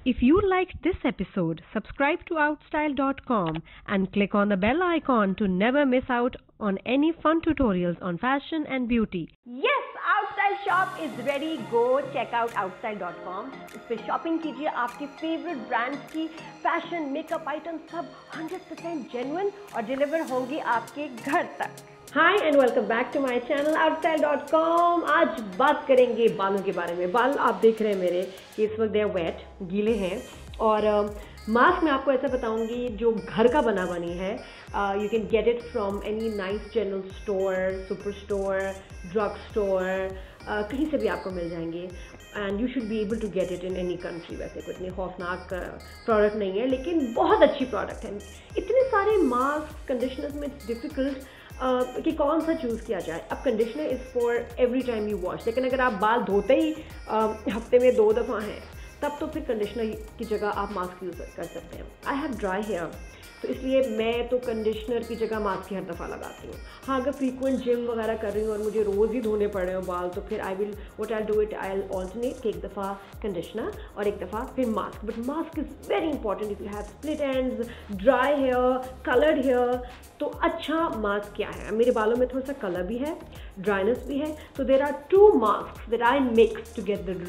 If you liked this episode, subscribe to Outstyle.com and click on the bell icon to never miss out on any fun tutorials on fashion and beauty. Yes, Outstyle shop is ready. Go check out Outstyle.com. इस पे shopping कीजिए आपके favourite brands की fashion makeup items सब 100% genuine और deliver होंगी आपके घर तक. Hi and welcome back to my channel Outstyle.com. आज बात करेंगे बालों के बारे में. बाल आप देख रहे हैं मेरे कि इस वक्त दे आर वेट, गीले हैं. और मास्क मैं आपको ऐसा बताऊंगी जो घर का बना बनी है. You can get it from any nice general store, super store, drug store, कहीं से भी आपको मिल जाएंगे. And you should be able to get it in any country. वैसे कोई इतनी खौफनाक प्रोडक्ट नहीं है, लेकिन बहुत अच्छी प्रोडक्ट है. इतने सारे मास्क कंडीशनर्स में इट्स डिफ़िकल्ट कि कौन सा चूज़ किया जाए. अब conditioner is for every time you wash. लेकिन अगर आप बाल धोते ही हफ्ते में 2 दफ़ा हैं, तब तो फिर कंडीशनर की जगह आप मास्क यूज़ कर सकते हैं. आई हैव ड्राई हेयर, तो इसलिए मैं तो कंडीशनर की जगह मास्क ही हर दफ़ा लगाती हूँ. हाँ, अगर फ्रीक्वेंट जिम वगैरह कर रही हूँ और मुझे रोज़ ही धोने पड़ रहे हो बाल, तो फिर I do it, I alternate कि एक दफ़ा कंडीशनर और एक दफ़ा फिर mask. But mask is very important. If you have split ends, dry hair, coloured hair, तो अच्छा मास्क क्या है. मेरे बालों में थोड़ा सा कलर भी है, ड्राइनेस भी है. तो there are 2 masks that I mix to get the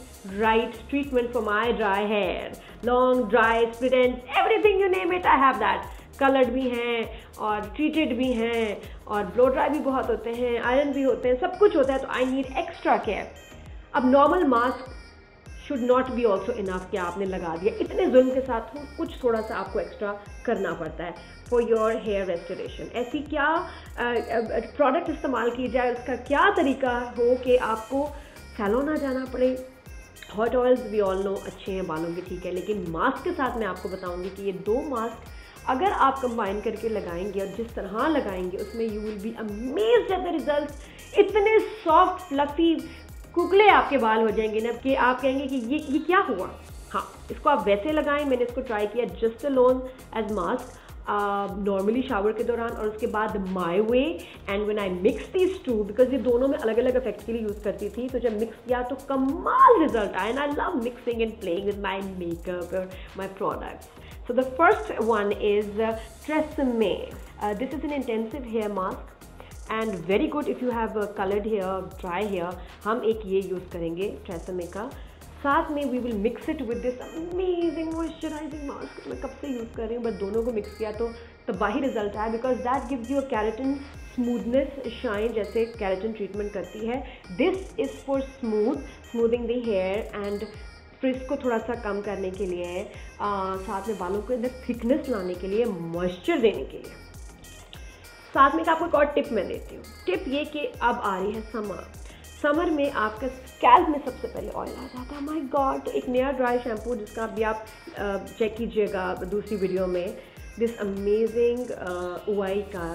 right treatment for my dry hair. Long, dry, split ends, everything you name it, I have that. Colored भी हैं और treated भी हैं और blow dry भी बहुत होते हैं, iron भी होते हैं, सब कुछ होता है. तो I need extra care. अब normal mask should not be also enough कि आपने लगा दिया. इतने जुल्म के साथ कुछ थोड़ा सा आपको एक्स्ट्रा करना पड़ता है फॉर योर हेयर रेस्टोरेशन. ऐसी क्या प्रोडक्ट इस्तेमाल की जाए, उसका क्या तरीका हो कि आपको सैलून ना जाना पड़े. Hot oils we all know अच्छे हैं बालों के, ठीक है, लेकिन मास्क के साथ मैं आपको बताऊंगी कि ये 2 मास्क अगर आप कंबाइन करके लगाएंगे और जिस तरह लगाएंगे उसमें you will be amazed at the results. इतने सॉफ्ट फ्लफी कुकले आपके बाल हो जाएंगे ना कि आप कहेंगे कि ये क्या हुआ. हाँ, इसको आप वैसे लगाएं. मैंने इसको ट्राई किया just alone as mask, normally shower के दौरान, और उसके बाद my way. And when I mix these 2, because ये दोनों में अलग अलग इफेक्ट के लिए यूज़ करती थी, तो जब मिक्स किया तो कमाल रिजल्ट आया. And I love mixing and playing with my makeup और my products. So the first one is Tresemme. This is an intensive hair mask and very good if you have coloured hair, dry hair. हम एक ये use करेंगे Tresemme का. साथ में we will mix it with this amazing moisturising mask. मैं कब से यूज़ कर रही हूँ, बट दोनों को मिक्स किया तो तबाही रिजल्ट आया, because that gives you a keratin smoothness, shine, जैसे केराटिन ट्रीटमेंट करती है. This is for smoothing the hair and frizz को थोड़ा सा कम करने के लिए, साथ में बालों के अंदर थिकनेस लाने के लिए, मॉइस्चर देने के लिए. साथ में आपको एक और टिप मैं देती हूँ. टिप ये कि अब आ रही है समर में आपका स्कैल्प में सबसे पहले ऑयल आ जाता है. My God. तो एक नया ड्राई शैम्पू जिसका भी आप चेक कीजिएगा दूसरी वीडियो में, दिस अमेजिंग ओआई का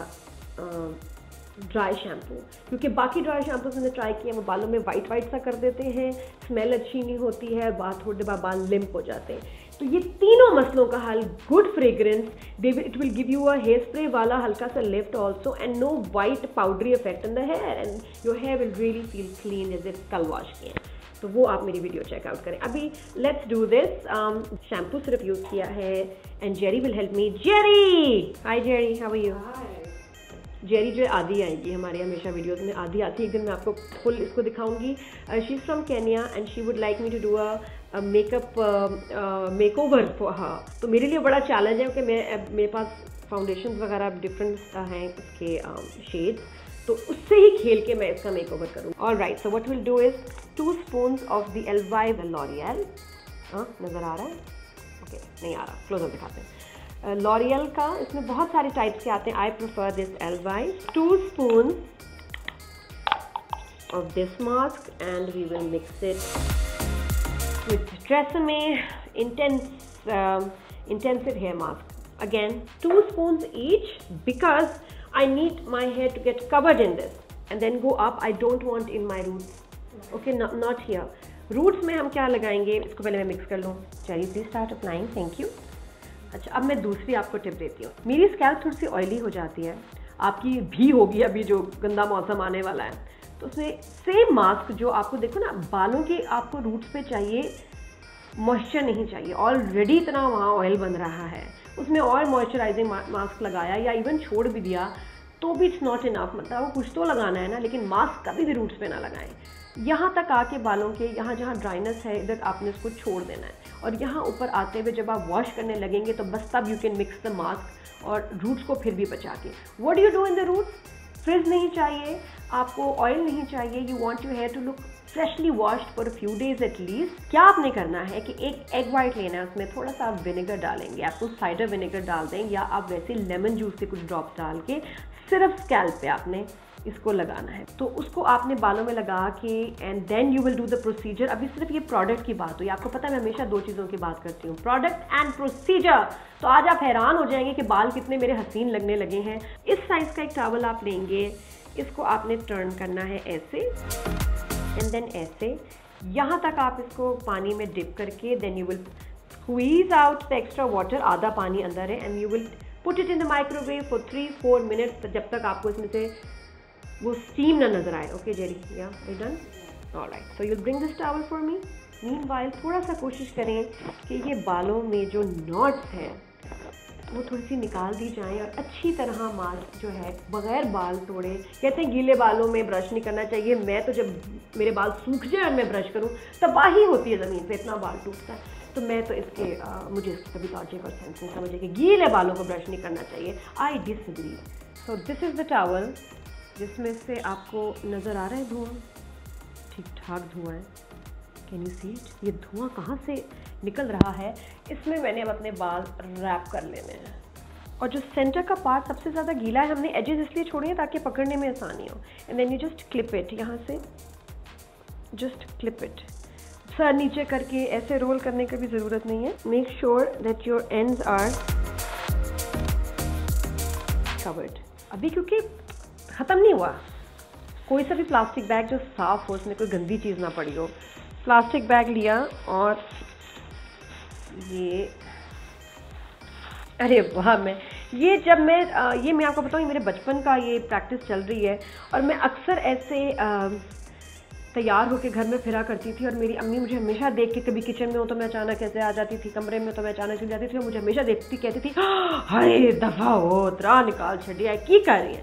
ड्राई शैम्पू. क्योंकि बाकी ड्राई शैम्पूस मैंने ट्राई किए, वो बालों में वाइट सा कर देते हैं, स्मेल अच्छी नहीं होती है, थोड़ी देर बाद बाल लिम्प हो जाते हैं. तो ये तीनों मसलों का हल, good fragrance, it will give you a hair spray वाला हल्का सा lift also, and no white powdery effect in the hair, and your hair will really feel clean as if कल वॉश किए. तो वो आप मेरी वीडियो चेकआउट करें. अभी लेट्स डू दिस. शैम्पू सिर्फ यूज़ किया है and Jerry will help me. Jerry, hi Jerry, how are you? Jerry जो आधी आएगी हमारे हमेशा वीडियोज़ में, आधी आती है. एक दिन मैं आपको फुल इसको दिखाऊंगी. She is from Kenya and she would like me to do a makeup makeover for her. तो मेरे लिए बड़ा चैलेंज है कि मेरे पास फाउंडेशन वगैरह डिफरेंट हैं इसके शेड्स, तो उससे ही खेल के मैं इसका मेकओवर करूँ. All right, so what will do is 2 spoons of the Elvive L'Oreal. नज़र आ रहा है? ओके, नहीं आ रहा, क्लोजर दिखाते हैं. लॉरियल का इसमें बहुत सारे टाइप्स के आते हैं. I prefer this Elvive. 2 spoons of this mask and we will mix it with Tresemme intensive hair mask. Again 2 spoons each because I need my hair to get covered in this and then go up. I don't want in my roots. Okay, not here. Roots में हम क्या लगाएंगे, इसको पहले मैं mix कर लूँ. चलिए, please start applying. Thank you. अच्छा, अब मैं दूसरी आपको टिप देती हूँ. मेरी स्कैल्प थोड़ी सी ऑयली हो जाती है, आपकी भी होगी अभी जो गंदा मौसम आने वाला है. तो उसमें सेम मास्क जो आपको देखो ना, बालों के आपको रूट्स पे चाहिए मॉइस्चर नहीं चाहिए, ऑलरेडी इतना वहाँ ऑयल बन रहा है, उसमें और मॉइस्चराइजिंग मास्क लगाया या इवन छोड़ भी दिया तो भी इट्स नॉट इनफ। मतलब वो कुछ तो लगाना है ना, लेकिन मास्क कभी भी रूट्स पे ना लगाएं। यहाँ तक आके बालों के यहाँ जहाँ ड्राइनेस है इधर आपने इसको छोड़ देना है, और यहाँ ऊपर आते हुए जब आप वॉश करने लगेंगे तो बस तब you can mix the mask और रूट्स को फिर भी बचा के। What do you do in the roots? Frizz नहीं चाहिए आपको, ऑयल नहीं चाहिए, you want your hair to look freshly washed for a few days at least. क्या आपने करना है कि एक एग वाइट लेना है, उसमें थोड़ा सा आप विनेगर डालेंगे, आपको साइडर विनेगर डाल दें या आप वैसे लेमन जूस के कुछ ड्रॉप्स डाल के सिर्फ स्कैल्प पे आपने इसको लगाना है। तो उसको आपने बालों में लगा के and then you will do the procedure. अभी सिर्फ ये प्रोडक्ट की बात हुई, आपको पता है मैं हमेशा दो चीज़ों की बात करती हूँ, प्रोडक्ट एंड प्रोसीजर। तो आज आप हैरान हो जाएंगे कि बाल कितने मेरे हसीन लगने लगे हैं। इस साइज़ का एक टॉवल आप लेंगे, इसको आपने टर्न करना है ऐसे एंड देन ऐसे, यहाँ तक आप इसको पानी में डिप करके then you will squeeze out the extra water, आधा पानी अंदर है, and you will put it in the microwave for 3-4 minutes, जब तक आपको इसमें से वो स्टीम ना नजर आए। Okay Jerry, yeah done? Alright, so you bring this towel for me. Meanwhile थोड़ा सा कोशिश करें कि ये बालों में जो नॉट्स हैं वो थोड़ी सी निकाल दी जाएं और अच्छी तरह मास्क जो है बगैर बाल तोड़े। कहते हैं गीले बालों में ब्रश नहीं करना चाहिए, मैं तो जब मेरे बाल सूख जाए और मैं ब्रश करूं तबाही होती है ज़मीन पे, इतना बाल टूटता है। तो मैं तो इसके मुझे इसकी कभी लॉजिक और सेंस नहीं समझे कि गीले बालों को ब्रश नहीं करना चाहिए। I disagree. So this is the towel जिसमें से आपको नज़र आ रहा है धुआं, ठीक ठाक धुआं है, कैन यू सी इट? ये धुआं कहाँ से निकल रहा है? इसमें मैंने अब अपने बाल रैप कर लेने हैं, और जो सेंटर का पार्ट सबसे ज़्यादा गीला है हमने एजेस इसलिए छोड़े हैं ताकि पकड़ने में आसानी हो। And then you just clip it, यहाँ से जस्ट क्लिप इट, सर नीचे करके ऐसे रोल करने की भी ज़रूरत नहीं है। Make sure that your ends are covered. अभी क्योंकि ख़त्म नहीं हुआ, कोई सा भी प्लास्टिक बैग जो साफ़ हो, उसमें कोई गंदी चीज़ ना पड़ी हो। प्लास्टिक बैग लिया और ये, अरे वाह, ये मैं आपको बताऊँ, ये मेरे बचपन का ये प्रैक्टिस चल रही है, और मैं अक्सर ऐसे तैयार होकर घर में फिरा करती थी, और मेरी अम्मी मुझे हमेशा देख के, कभी किचन में हो तो मैं अचानक ऐसे आ जाती थी, कमरे में तो मैं अचानक चली जाती थी, और मुझे हमेशा देखती कहती थी हाय दफ़ा हो तरा निकाल छड़िया की कर रही है।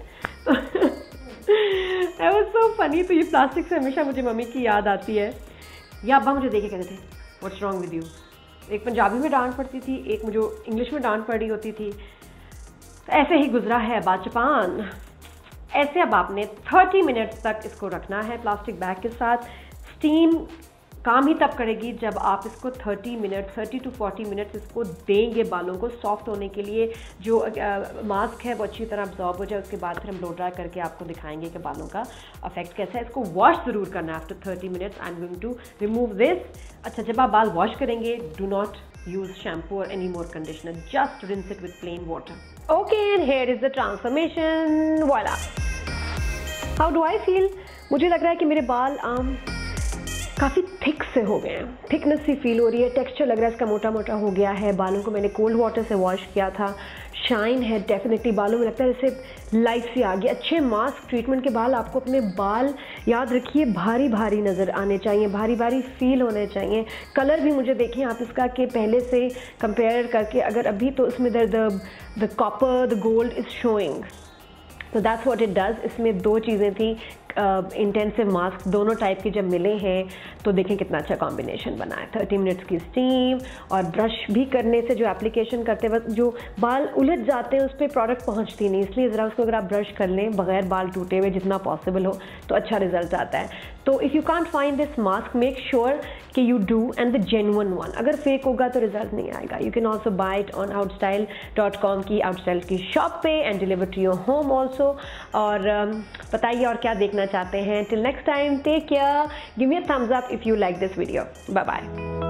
That was so funny। तो ये प्लास्टिक से हमेशा मुझे मम्मी की याद आती है, या अब्बा मुझे देखे कहते थे व्हाट्स रॉन्ग विद यू। एक पंजाबी में डांट पड़ती थी, एक मुझे इंग्लिश में डांट पड़ी होती थी। तो ऐसे ही गुजरा है बाचपान। ऐसे अब आपने 30 मिनट्स तक इसको रखना है प्लास्टिक बैग के साथ। स्टीम काम ही तब करेगी जब आप इसको 30 to 40 मिनट्स इसको देंगे बालों को सॉफ्ट होने के लिए, जो मास्क है वो अच्छी तरह अब्जॉर्ब हो जाए। उसके बाद फिर हम ब्लो ड्राई करके आपको दिखाएंगे कि बालों का इफेक्ट कैसा है। इसको वॉश ज़रूर करना है after 30 minutes. I am going to remove this. अच्छा, जब आप बाल वॉश करेंगे डू नॉट यूज शैम्पू और any more conditioner, just rinse it with plain water. Okay, and here is the transformation. Voila, how do I feel? मुझे लग रहा है कि मेरे बाल काफ़ी थिक से हो गए हैं, थिकनेस सी फील हो रही है, टेक्सचर लग रहा है इसका मोटा मोटा हो गया है। बालों को मैंने कोल्ड वाटर से वॉश किया था, शाइन है डेफिनेटली बालों में, लगता है जैसे लाइफ सी आ गई। अच्छे मास्क ट्रीटमेंट के बाद आपको अपने बाल याद रखिए भारी भारी नज़र आने चाहिए, भारी भारी फील होने चाहिए। कलर भी मुझे देखिए आप इसका कि पहले से कंपेयर करके, अगर अभी तो इसमें the copper the gold is showing, so that's what it does. इसमें दो चीज़ें थी, इंटेंसिव मास्क दोनों टाइप के जब मिले हैं तो देखें कितना अच्छा कॉम्बिनेशन बना है। 30 मिनट्स की स्टीम और ब्रश भी करने से जो एप्लीकेशन करते वक्त जो बाल उलझ जाते हैं उस पर प्रोडक्ट पहुंचती नहीं, इसलिए ज़रा उसको अगर आप ब्रश कर लें बगैर बाल टूटे हुए जितना पॉसिबल हो तो अच्छा रिजल्ट आता है। तो if you can't find this mask, make sure कि you do and the genuine one. अगर फेक होगा तो रिजल्ट नहीं आएगा। You can also buy it on outstyle.com की आउटस्टाइल की शॉप पे and deliver to your home also. और बताइए और क्या देखना चाहते हैं। Till next time, take care, give me a thumbs up if you like this video. Bye bye.